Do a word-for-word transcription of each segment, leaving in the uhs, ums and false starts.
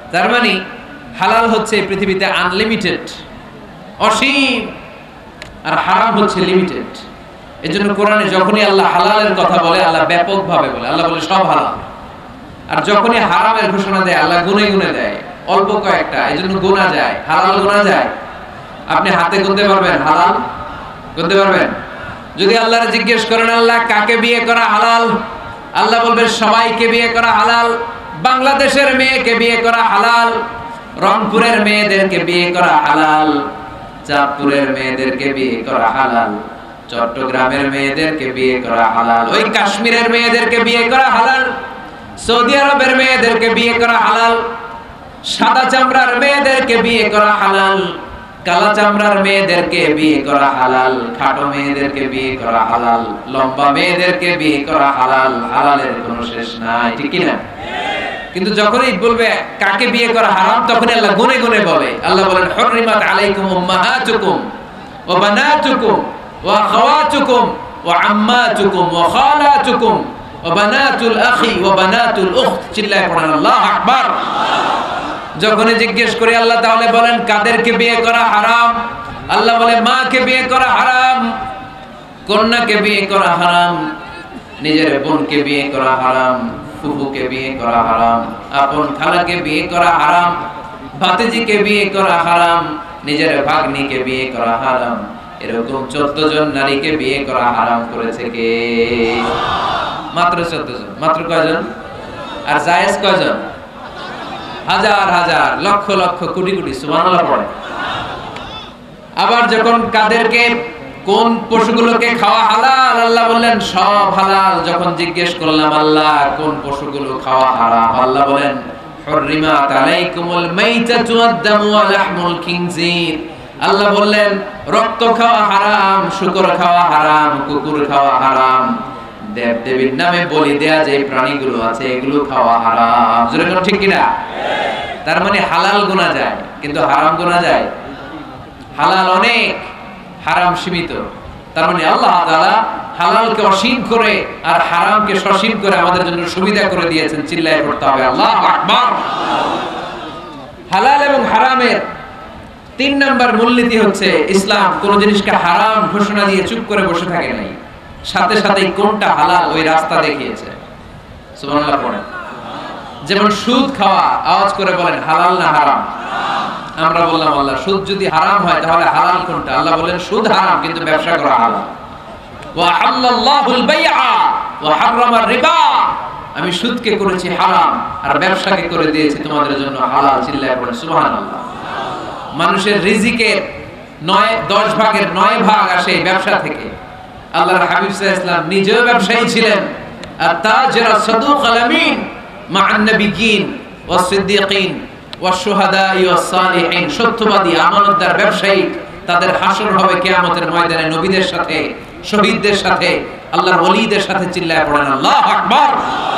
তার মানে হালাল হচ্ছে পৃথিবীতে আনলিমিটেড, অসীম, আর হারাম হচ্ছে লিমিটেড। এজন্য কোরআনে যখনই আল্লাহ হালালের কথা বলে আল্লাহ ব্যাপকভাবে বলে, আল্লাহ বলে সব হালাল। আর যখনই হারামের ঘোষণা দেয় আল্লাহ গুনে গুনে দেয়, অল্প কয়েকটা, এজন্য গোনা যায়, হালাল গোনা যায়। আপনি হাতে গুনতে পারবেন হালাল? গুনতে পারবেন? যদি আল্লাহর জিজ্ঞেস করেন আল্লাহ কাকে বিয়ে করা হালাল, আল্লাহ বলবেন সবাইকে বিয়ে করা হালাল। বাংলাদেশের মেয়েকে বিয়ে করা হালাল, রংপুরের মেয়েদেরকে বিয়ে করা হালাল, চাঁদপুরের মেয়েদেরকে বিয়ে করা হালাল, চট্টগ্রামের মেয়েদেরকে বিয়ে করা হালাল, ওই কাশ্মীরের মেয়েদেরকে বিয়ে করা হালাল, সৌদি আরবের মেয়েদেরকে বিয়ে করা হালাল, সাদা চামড়ার মেয়েদেরকে বিয়ে করা হালাল, কালা চামড়ার মেয়েদেরকে বিয়ে করা হালাল, খাটো মেয়েদেরকে বিয়ে করা হালাল, লম্বা মেয়েদেরকে বিয়ে করা হালাল। হালালের কোনো শেষ নাই, ঠিক কি না? কিন্তু যখনই বলবে কাকে বিয়ে করা হারাম, তখন আল্লাহ গুনে গুনে বলে। আল্লাহ বলেন হুররিমাত আলাইকুম উম্মাহাতুকুম ওয়া বানাতুকুম ওয়া আখাওয়াতুকুম ওয়া আম্মাতুকুম ওয়া খালাতুকুম ওয়া বানাতুল আখি ওয়া বানাতুল উখত। চিল্লায়ে পড়েন আল্লাহু আকবার। যখনই জিজ্ঞেস করি আল্লাহ তাহলে বলেন কাদেরকে বিয়ে করা হারাম, আল্লাহ বলে মাকে বিয়ে করা হারাম, কন্যাকে বিয়ে করা হারাম, নিজের বোনকে বিয়ে করা হারাম, ফুফুকে বিয়ে করা হারাম, আপন খালাকে বিয়ে করা হারাম, ভাতিজিকে বিয়ে করা হারাম, নিজের ভাগ্নিকে বিয়ে করা হারাম। এরকম চোদ্দ জন নারীকে বিয়ে করা হারাম করেছে কে? মাত্র চোদ্দ জন। মাত্র কয়জন? আর জায়েজ কয়জন? হাজার হাজার, লক্ষ লক্ষ, কোটি কোটি। সুবহানাল্লাহ পড়ে। আবার যখন কাদেরকে, কোন পশুগুলোকে খাওয়া হালাল, আল্লাহ বললেন সব হালাল। যখন জিজ্ঞেস করলাম আল্লাহ কোন পশুগুলো খাওয়া হারাম, আল্লাহ বলেন হুররিমাত আলাইকুমুল মাইতাতু ওয়াদ-দামু ওয়া লাহমুল খিনজির। আল্লাহ বললেন রক্ত খাওয়া হারাম, শূকর খাওয়া হারাম, কুকুর খাওয়া হারাম, দেব দেবীর নামে বলি দেয়া যে প্রাণীগুলো আছে এগুলো খাওয়া হারাম। জোরে বলুন ঠিক কি না? তার মানে হালাল গোনা যায় কিন্তু হারাম গোনা যায়? হালাল অনেক, হারাম সীমিত। তার মানে আল্লাহ তাআলা হালালকে অসীম করে আর হারামকে সসীম করে আমাদের জন্য সুবিধা করে দিয়েছেন। চিল্লায়ে পড়তে হবে আল্লাহু আকবার। হালাল এবং হারামের তিন নাম্বার মূলনীতি হচ্ছে ইসলাম কোন জিনিসকে হারাম ঘোষণা দিয়ে চুপ করে বসে থাকে নাই, সাথে সাথে কোনটা হালাল ওই রাস্তা দেখিয়েছে। সুবহানাল্লাহ পড়েন। যেমন সুদ খাওয়া, আওয়াজ করে বলেন হালাল না হারাম? আমরা বললাম আল্লাহ সুদ যদি হারাম হয় তাহলে হালাল কোনটা? আল্লাহ বলেন সুদ হারাম কিন্তু ব্যবসা করা হালাল। ওয়া হাল্লাল্লাহুল বাইআ ওয়া হারামার রিবা। আমি সুদকে করেছি হারাম আর ব্যবসাকে করে দিয়েছি তোমাদের জন্য হালাল। চিল্লায়ে পড়েন সুবহানাল্লাহ। মানুষের রিজিকের নয় দশ ভাগের নয় ভাগ আসে ব্যবসা থেকে। আল্লাহর হাবিব সাল্লাল্লাহু আলাইহি ওয়াসাল্লাম নিজেও ব্যবসায়ী ছিলেন। আত-তাজির আস-সাদুক আল-আমিন মা'আন নাবিয়্যিন ওয়াস সিদ্দিকিন ওয়াস শুহাদা'i ওয়াস সালিহিন। সত্যবাদী আমানতদার ব্যবসায়ী, তাদের হাসর হবে কিয়ামতের ময়দানে নবীদের সাথে, শহীদদের সাথে, আল্লাহর ওলিদের সাথে। চিল্লায়ে পড়েন আল্লাহু আকবার।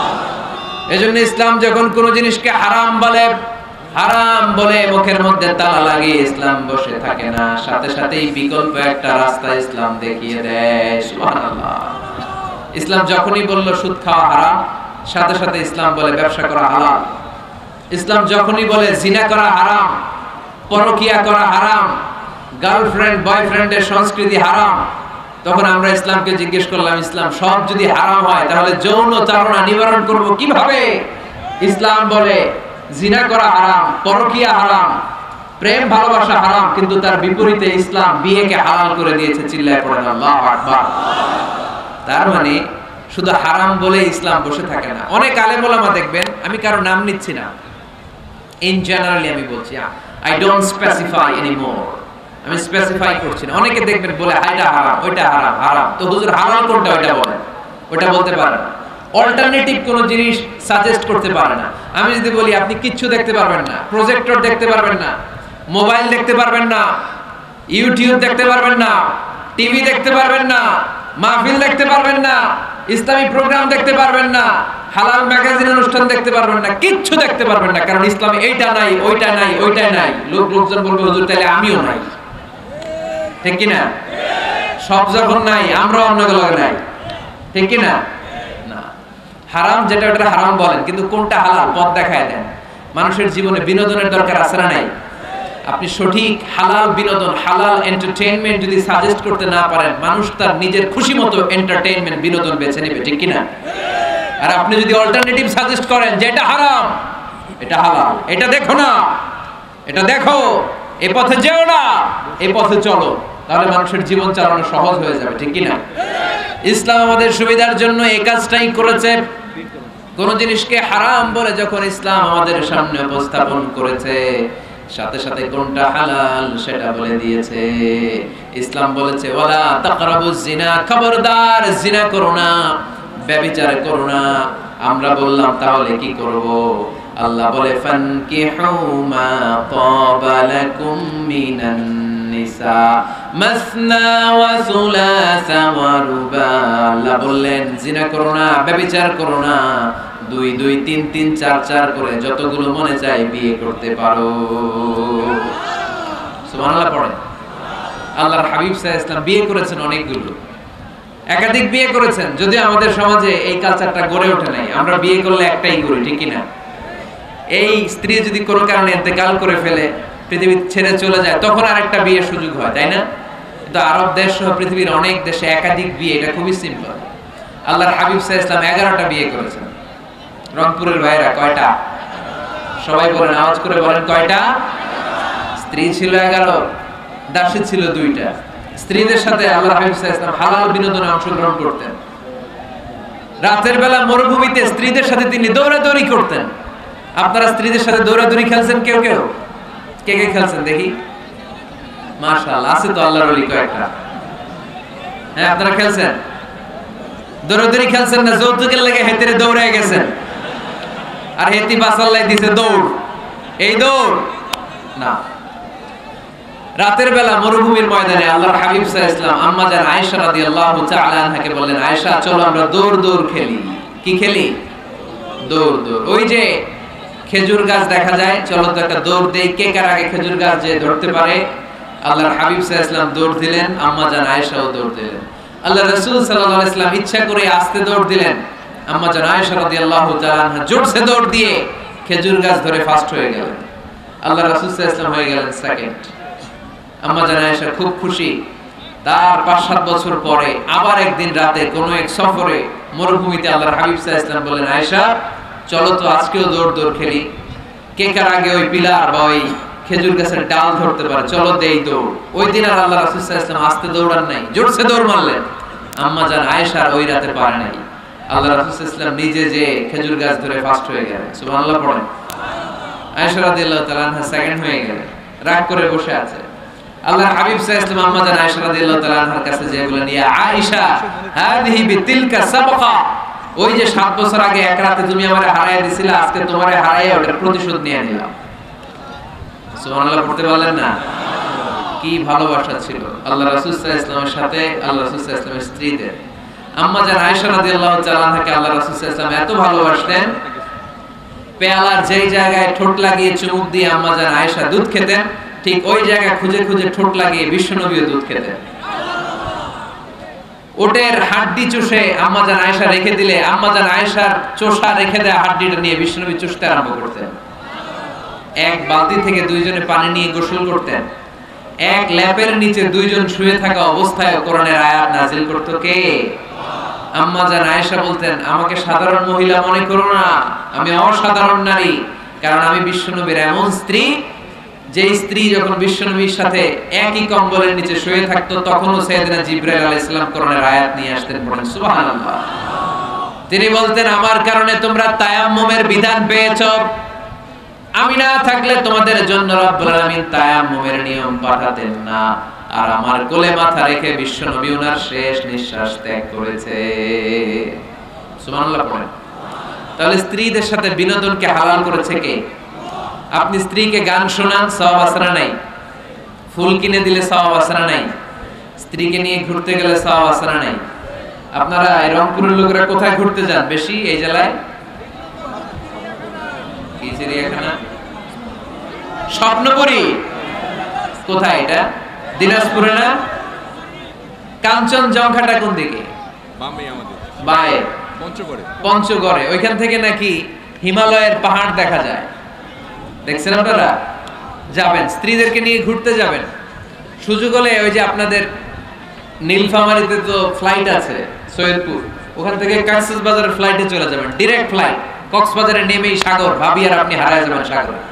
এজন্য ইসলাম যখন কোন জিনিসকে হারাম বলে, হারাম বলে মুখের মধ্যে তালা লাগিয়ে ইসলাম বসে থাকে না, সাথে সাথেই বিকল্প একটা রাস্তা ইসলাম দেখিয়ে দেয়। সুবহানাল্লাহ। ইসলাম যখনই বলল সুদ খাওয়া হারাম, সাথে সাথে ইসলাম বলে ব্যবসা করা হালাল। ইসলাম যখনই বলে জিনা করা হারাম, পরকিয়া করা হারাম, গার্লফ্রেন্ড বয়ফ্রেন্ডের সংস্কৃতি হারাম, তখন আমরা ইসলামকে জিজ্ঞেস করলাম ইসলাম সব যদি হারাম হয় তাহলে যৌন চারণা নিবারণ করব কিভাবে? ইসলাম বলে জিনা করা হারাম, পরকিয়া হারাম, প্রেম ভালোবাসা হারাম, কিন্তু তার বিপরীতে ইসলাম বিয়েকে হালাল করে দিয়েছে। চিল্লায়ে পড়েন আল্লাহু আকবার। তার মানে শুধু হারাম বলে ইসলাম বসে থাকে না। অনেক আলেম ওলামা দেখবেন, আমি কারো নাম নিচ্ছি না, ইন জেনারেলি আমি বলছি, আই ডোন্ট স্পেসিফাই এনিমোর, আমি স্পেসিফাই করছি না। অনেকে দেখবেন বলে এটা হারাম, ওইটা হারাম, হারাম তো হুজুর হালাল কোনটা ওইটা বলেন, ওইটা বলতে পারে না। অল্টারনেটিভ কোন জিনিস সাজেস্ট করতে পারে না। আমি যদি বলি আপনি কিচ্ছু দেখতে পারবেন না, প্রজেক্টর দেখতে পারবেন না, মোবাইল দেখতে পারবেন না, ইউটিউব দেখতে পারবেন না, টিভি দেখতে পারবেন না, মাহফিল দেখতে পারবেন না, ইসলামী প্রোগ্রাম দেখতে পারবেন না, হালাল ম্যাগাজিন অনুষ্ঠান দেখতে পারবেন না, কিচ্ছু দেখতে পারবেন না, কারণ ইসলামে এইটা নাই, ওইটা নাই, ওইটা নাই। লোক লোকজন বলবে হুজুর তাহলে আমিও নাই, ঠিক কি না? সব যখন নাই আমরা অন্যগুলো নাই, ঠিক কি না? না, হারাম যেটা ওটা হারাম বলেন, কিন্তু কোনটা হালাল পথ দেখায় দেন। মানুষের জীবনে বিনোদনের দরকার আছে না নাই? আপনি সঠিক হালাল বিনোদন, হালাল এন্টারটেইনমেন্ট যদি সাজেস্ট করতে না পারেন, মানুষ তার নিজের খুশি মতো এন্টারটেইনমেন্ট বিনোদন বেছে নেবে, ঠিক কিনা? আর আপনি যদি অল্টারনেটিভ সাজেস্ট করেন যে এটা হারাম, এটা হালাল, এটা দেখো না, এটা দেখো, এই পথে যেও না, এই পথে চলো, তাহলে মানুষের জীবন চালানো সহজ হয়ে যাবে, ঠিক কিনা? ইসলাম আমাদের সুবিধার জন্য এই কাজটাই করেছে। কোন জিনিসকে হারাম বলে যখন ইসলাম আমাদের সামনে উপস্থাপন করেছে, সাথে সাথে কোনটা হালাল সেটা বলে দিয়েছে। ইসলাম বলেছে ওয়ালা তাকরাবুজ জিনা, খবরদার জিনা করো না, ব্যভিচার করো না। আমরা বললাম তাহলে কি করব? আল্লাহ বলে ফানকিহু মা তাবা লাকুম মিনান নিসা মাসনা ওয়া সুলাসা ওয়া রুবা। আল্লাহ বললেন জিনা করো না, ব্যভিচার করো না, দুই দুই তিন তিন চার চার করে যতগুলো মনে চায় বিয়ে করতে পারো। সুবহানাল্লাহ পড়েন। আল্লাহর হাবিব সাল্লাল্লাহু আলাইহি ওয়াসাল্লাম বিয়ে করেছেন অনেকগুলো, একাধিক বিয়ে করেছেন। যদি আমাদের সমাজে এই কালচারটা গড়ে ওঠে নাই, আমরা বিয়ে করলে একটাই করি, ঠিক কিনা? এই স্ত্রী যদি কোনো কারণে ইন্তেকাল করে ফেলে, পৃথিবী ছেড়ে চলে যায়, তখন আরেকটা বিয়ের সুযোগ হয়, তাই না? কিন্তু আরব দেশ সহ পৃথিবীর অনেক দেশে একাধিক বিয়ে, এটা খুবই সিম্পল। আল্লাহর হাবিব সাল্লাল্লাহু আলাইহি ওয়াসাল্লাম এগারোটা বিয়ে করেছেন। রংপুরের ভাইরা কয়টা? সবাই বলেন, আওয়াজ করে বলেন, কয়টা? স্ত্রী ছিল এগারো, দাসী ছিল দুইটা। স্ত্রীদের সাথে আল্লাহর হাবিব সাল্লাল্লাহু আলাইহি ওয়াসাল্লাম হালাল বিনোদনে অংশগ্রহণ করতেন। রাতের বেলা মরুভূমিতে স্ত্রীদের সাথে তিনি দৌড়াদৌড়ি করতেন। আপনারা স্ত্রীদের সাথে দৌড়াদৌড়ি খেলছেন কেউ কেউ? কে কে খেলছেন দেখি? মাশাআল্লাহ, আছে তো আল্লাহর ওলি কয়েকটা। হ্যাঁ, আপনারা খেলছেন? দৌড়াদৌড়ি খেলছেন না যৌতুকের লেগে হেতেরে দৌড়ে গেছেন, আর হেতি বাসাল্লাই দিছে দৌড়, এই দৌড় না। রাতের বেলা মরুভূমির ময়দানে আল্লাহর হাবিব সাল্লাল্লাহু আলাইহি ওয়াসাল্লাম আম্মা জান আয়েশা রাদিয়াল্লাহু তাআলা আনহাকে বললেন, আয়েশা চলো আমরা দৌড় দৌড় খেলি। কি খেলি? দৌড় দৌড়। ওই যে খেজুর গাছ দেখা যায়, চলো তো একটা দৌড় দেই, কে কার আগে খেজুর গাছ যে ধরতে পারে। আল্লাহর হাবিব সাল্লাল্লাহু আলাইহি ওয়াসাল্লাম দৌড় দিলেন, আম্মা জান আয়েশাও দৌড় দিলেন। আল্লাহ রাসূল সাল্লাল্লাহু আলাইহি ওয়াসাল্লাম ইচ্ছা করে আস্তে দৌড় দিলেন, আম্মা জান আয়েশা রাদিয়াল্লাহু তাআলা আনহা জোরসে দৌড় দিয়ে খেজুর গাছ ধরে ফাস্ট হয়ে গেলেন। আল্লাহ রাসূল সাল্লাল্লাহু আলাইহি ওয়াসাল্লাম হয়ে গেলেন সেকেন্ড। আম্মা জান আয়েশা খুব খুশি। তার পাঁচ সাত বছর পরে আবার একদিন রাতে কোনো এক সফরে মরুভূমিতে আল্লাহর হাবিব সাল্লাল্লাহু আলাইহি ওয়াসাল্লাম বললেন, আয়েশা চলো তো আজকেও দৌড় দৌড় খেলি, কে কার আগে ওই পিলার বা ওই খেজুর গাছের ডাল ধরতে পারে, চলো দেই দৌড়। ওই দিন আর আল্লাহ রাসূল সাল্লাল্লাহু আলাইহি ওয়াসাল্লাম আস্তে দৌড়ান নাই, জোরসে দৌড় মারলেন। আম্মা জান আয়েশা ওই রাতে পারে নাই। আল্লাহ রাসূল সাল্লাল্লাহু আলাইহি ওয়াসাল্লাম নিজে যে খেজুর গাছ ধরে ফাস্ট হয়ে গেলেন। সুবহানাল্লাহ পড়েন। আয়েশা রাদিয়াল্লাহু তাআলা আনহা সেকেন্ড হয়ে গেলেন, রাগ করে বসে আছে। আল্লাহর হাবিব সাল্লাল্লাহু আলাইহি ওয়াসাল্লাম আম্মা জান আয়েশা রাদিয়াল্লাহু তাআলা আনহার কাছে যেয়ে বলেন, ইয়া আয়েশা হাদিহি বিতিলকা সাবকা, ওই যে সাত বছর আগে এক রাতে তুমি আমারে হারায়া দিছিলা, আজকে তোমারে হারায়া ওটার প্রতিশোধ নিয়ে নিলাম। সুবহানাল্লাহ পড়তে পারলেন না? কি ভালোবাসা ছিল আল্লাহ রাসূল সাল্লাল্লাহু আলাইহি ওয়াসাল্লামের সাথে আল্লাহ রাসূল সাল্লাল্লাহু আলাইহি ওয়াসাল্লামের স্ত্রীদের। আম্মা জান আয়েশা রাদিয়াল্লাহু তাআলা আনহাকে আল্লাহ রাসূল সাল্লাল্লাহু আলাইহি ওয়াসাল্লাম এত ভালোবাসতেন, পেয়ালার যেই জায়গায় ঠোঁট লাগিয়ে চুমুক দিয়ে আম্মা জান আয়েশা দুধ খেতেন, ঠিক ওই জায়গায় খুঁজে খুঁজে ঠোঁট লাগিয়ে বিশ্বনবীও দুধ খেতেন। ওটের হাড্ডি চুষে আম্মা জান আয়েশা রেখে দিলে আম্মা জান আয়েশার চোষা রেখে দেয়া হাড্ডিটা নিয়ে বিশ্বনবী চুষতে আরম্ভ করতেন। এক বালতি থেকে দুইজনে পানি নিয়ে গোসল করতেন। এক ল্যাপের নিচে দুইজন শুয়ে থাকা অবস্থায় কোরআনের আয়াত নাযিল করতো কে? আম্মা জান আয়েশা বলতেন, আমাকে সাধারণ মহিলা মনে করো না, আমি অসাধারণ নারী, কারণ আমি বিশ্বনবীর এমন স্ত্রী যে স্ত্রী যখন বিশ্বনবীর সাথে একই কম্বলের নিচে শুয়ে থাকতো, তখনও সাইয়েদনা জিবরাইল আলাইহিস সালাম কোরআনের আয়াত নিয়ে আসতেন। পড়েন সুবহানাল্লাহ। তিনি বলতেন, আমার কারণে তোমরা তায়াম্মুমের বিধান পেয়েছো, আমি না থাকলে তোমাদের জন্য রব্বুল আলামিন তায়াম্মুমের নিয়ম পাঠাতেন না। আর আমার কোলে মাথা রেখে বিশ্বনবী ওনার শেষ নিঃশ্বাস ত্যাগ করেছে। সুবহানাল্লাহ পড়েন। তাহলে স্ত্রীদের সাথে বিনোদনকে হালাল করেছে কে? আপনি স্ত্রীকে গান শোনান, সওয়াব আছে না নাই? ফুল কিনে দিলে সওয়াব আছে না নাই? স্ত্রীকে নিয়ে ঘুরতে গেলে সওয়াব আছে না নাই? আপনারা এই রংপুরের লোকেরা কোথায় ঘুরতে যান বেশি এই জেলায়? কি চিড়িয়াখানা? স্বপ্নপুরী। কোথায় এটা? দিনাজপুরে না? কাঞ্চনজঙ্ঘাটা কোন দিকে? বামে আমাদের। বায়ে পঞ্চগড়ে। পঞ্চগড়ে ওইখান থেকে নাকি হিমালয়ের পাহাড় দেখা যায়। দেখছেন আপনারা? যাবেন, স্ত্রীদেরকে নিয়ে ঘুরতে যাবেন, সুযোগ হলে ওই যে আপনাদের নীলফামারীতে তো ফ্লাইট আছে সৈয়দপুর, ওখান থেকে কক্সবাজারের ফ্লাইটে চলে যাবেন, ডিরেক্ট ফ্লাইট, কক্সবাজারে নেমেই সাগর, ভাবি আর আপনি হারায় যাবেন সাগরে।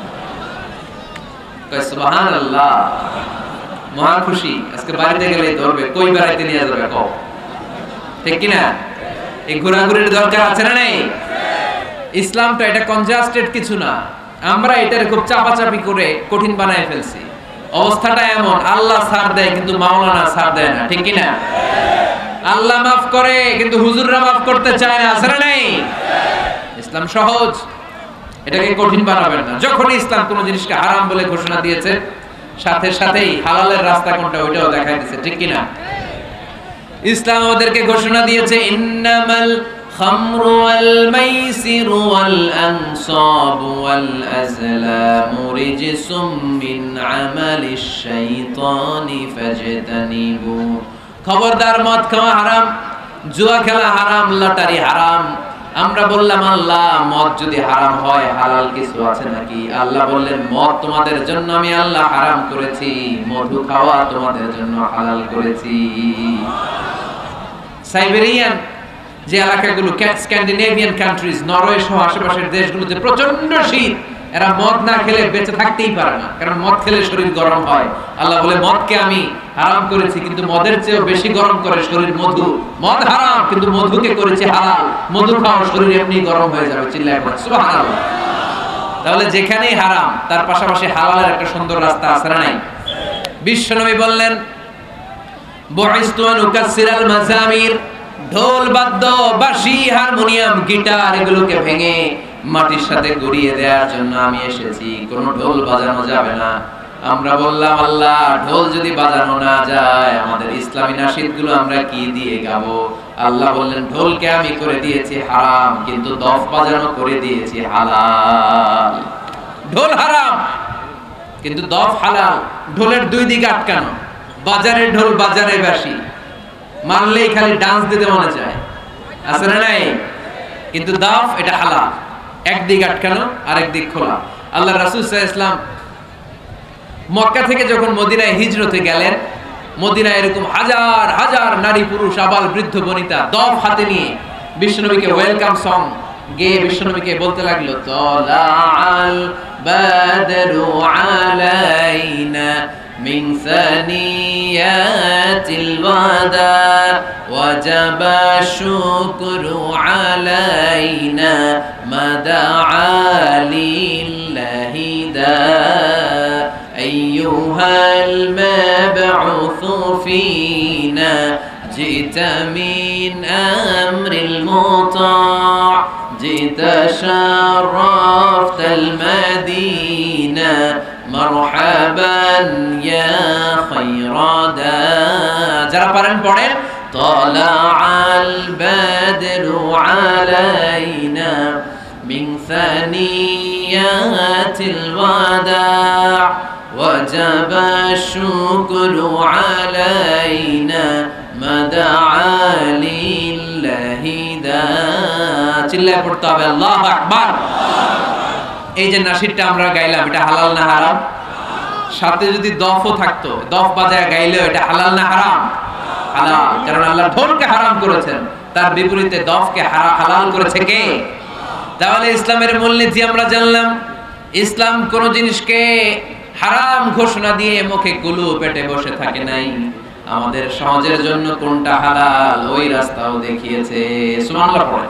সুবহানাল্লাহ, মহা খুশি, আজকে বাড়িতে গেলে ধরবে, কই বেড়াইতে নিয়ে যাবে কও, ঠিক কিনা? এই ঘোরাঘুরির দরকার আছে না নেই? ইসলামটা এটা কনজাস্টেড কিছু না, আমরা এটার খুব চাপাচাপি করে কঠিন বানায় ফেলছি। অবস্থাটা এমন, আল্লাহ ছাড় দেয় কিন্তু মাওলানা ছাড় দেয় না, ঠিক কিনা? আল্লাহ মাফ করে কিন্তু হুজুররা মাফ করতে চায় না, আছে না নাই? ইসলাম সহজ, এটাকে কঠিন বানাবেন না। যখন ইসলাম কোন জিনিসকে হারাম বলে ঘোষণা দিয়েছে, সাথে সাথেই হালালের রাস্তা কোনটা ওইটাও দেখাই দিয়েছে, ঠিক কিনা? ইসলাম আমাদেরকে ঘোষণা দিয়েছে ইন্নামাল খামরু ওয়াল মাইসিরু ওয়াল আনসাবু ওয়াল আজলামু রিজসুম মিন আমালিশ শাইতানি ফাজতানিবু। খবরদার, মদ খাওয়া হারাম, জুয়া খেলা হারাম, লটারি হারাম। আমরা বললাম আল্লাহ, মদ যদি হারাম হয় হালাল কিছু আছে নাকি? আল্লাহ বললেন মদ তোমাদের জন্য আমি আল্লাহ হারাম করেছি, মধু খাওয়া তোমাদের জন্য হালাল করেছি। সাইবেরিয়ান যে এলাকাগুলো, স্ক্যান্ডিনেভিয়ান কান্ট্রিজ, নরওয়ে সহ আশেপাশের দেশগুলোতে প্রচন্ড শীত, এরা মদ না খেলে বেঁচে থাকতেই পারে না, কারণ মদ খেলে শরীর গরম হয়। আল্লাহ বলে মদকে আমি হারাম করেছি, কিন্তু মদের চেয়েও বেশি গরম করে শরীর মধু। মদ হারাম কিন্তু মধুকে করেছি হালাল, মধু খাও শরীর এমনি গরম হয়ে যাবে। চিল্লায় পড়ে সুবহানাল্লাহ। তাহলে যেখানেই হারাম তার পাশাপাশি হালালের একটা সুন্দর রাস্তা আছে না নাই? বিশ্বনবী বললেন বুইসতু আন উকাসসিরাল মাযামির, ঢোল বাদ্য বাঁশি হারমোনিয়াম গিটার এগুলোকে ভেঙে মাটির সাথে গড়িয়ে দেওয়ার জন্য আমি এসেছি, কোনো ঢোল বাজানো যাবে না। আমরা বললাম আল্লাহ, ঢোল যদি বাজানো না যায় আমাদের ইসলামী নাশিদগুলো আমরা কি দিয়ে গাবো? আল্লাহ বললেন ঢোলকে আমি করে দিয়েছি হারাম, কিন্তু দফ বাজানো করে দিয়েছি হালাল। ঢোল হারাম কিন্তু দফ হালাল। ঢোলের দুই দিকে আটকানো, বাজারে ঢোল বাজারে বাঁশি, মারলেই খালি ডান্স দিতে মনে চায়, আছে না নাই? কিন্তু দফ এটা হালাল, একদিক আটকানো আরেক দিক খোলা। আল্লাহ রাসূল সাল্লাল্লাহু আলাইহি ওয়াসাল্লাম মক্কা থেকে যখন মদিনায় হিজরতে গেলেন, মদিনায় এরকম হাজার হাজার নারী পুরুষ আবাল বৃদ্ধ বনিতা দফ হাতে নিয়ে বিশ্বনবীকে ওয়েলকাম সং গেয়ে বিশ্বনবীকে বলতে লাগলো, তালাআল বাদরু আলাইনা মিন সানিয়াতিল ওয়াদা ওয়াজাবা শুকরু আলাইনা মাদাআ লিল্লাহি দা আইয়ুহাল মাবউসু ফিনা জিতা মিন আমরিল মুতা' জিতা শারাফতাল মাদিনা মারহাবান ইয়া খায়রাদা। যারা পারেন পড়েন, তালাআল বাদরু আলাইনা মিন সানিয়াতিল ওয়াদা' ওয়াজাবা শুকরু আলাইনা মাদাআ লিল্লাহি দা। চিল্লায় পড়তে হবে আল্লাহু আকবার। এই যে নাশিদটা আমরা গাইলাম, এটা হালাল না হারাম? সাথে যদি দফও থাকতো, দফ বাজায় গাইলেও এটা হালাল না হারাম? হালাল, কারণ আল্লাহ ঢোলকে হারাম করেছেন, তার বিপরীতে দফকে হালাল করেছে কে? তাহলে ইসলামের মূলনীতি আমরা জানলাম। ইসলাম কোন জিনিসকে হারাম ঘোষণা দিয়ে মুখে কুলু পেটে বসে থাকে নাই, আমাদের সমাজের জন্য কোনটা হালাল ওই রাস্তাও দেখিয়েছে। সুবহানাল্লাহ পড়ে।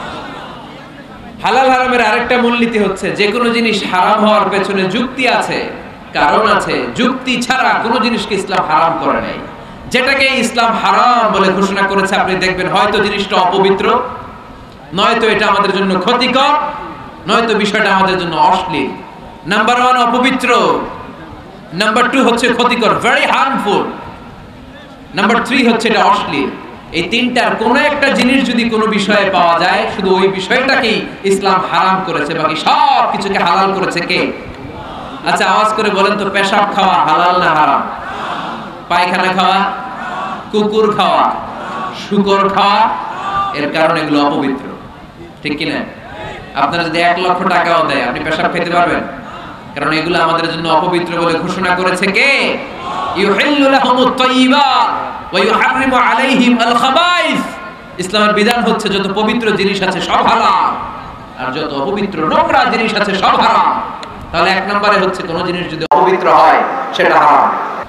হালাল হারামের আরেকটা মূলনীতি হচ্ছে, যে কোনো জিনিস হারাম হওয়ার পেছনে যুক্তি আছে, কারণ আছে। যুক্তি ছাড়া কোনো জিনিসকে ইসলাম হারাম করে নাই। যেটাকে ইসলাম হারাম বলে ঘোষণা করেছে আপনি দেখবেন হয়তো জিনিসটা অপবিত্র, নয়তো এটা আমাদের জন্য ক্ষতিকর, নয়তো বিষয়টা আমাদের জন্য অশ্লীল। নাম্বার ওয়ান অপবিত্র, নাম্বার টু হচ্ছে ক্ষতিকর, ভেরি হার্মফুল, নাম্বার থ্রি হচ্ছে এটা অশ্লীল। এই তিনটার কোনো একটা জিনিস যদি কোনো বিষয়ে পাওয়া যায়, শুধু ওই বিষয়টাকেই ইসলাম হারাম করেছে, বাকি সব কিছুকে হালাল করেছে কে? আচ্ছা আওয়াজ করে বলেন তো, পেশাব খাওয়া হালাল না হারাম? পায়খানা খাওয়া, কুকুর খাওয়া, শুকর খাওয়া, এর কারণে এগুলো অপবিত্র, ঠিক কিনা? আপনারা যদি এক লক্ষ টাকাও দেয়, আপনি পেশাব খেতে পারবেন? কারণ এগুলো আমাদের জন্য অপবিত্র বলে ঘোষণা করেছে কে? ইউহিল্লু লাহুমুত তাইয়্যিবাত ওয়া ইউহাররিমু আলাইহিম আল খাবাইস। ইসলামের বিধান হচ্ছে যত পবিত্র জিনিস আছে সব হালাল, আর যত অপবিত্র নোংরা জিনিস আছে সব হারাম। তাহলে এক নম্বরে হচ্ছে কোন জিনিস যদি অপবিত্র হয় সেটা হারাম।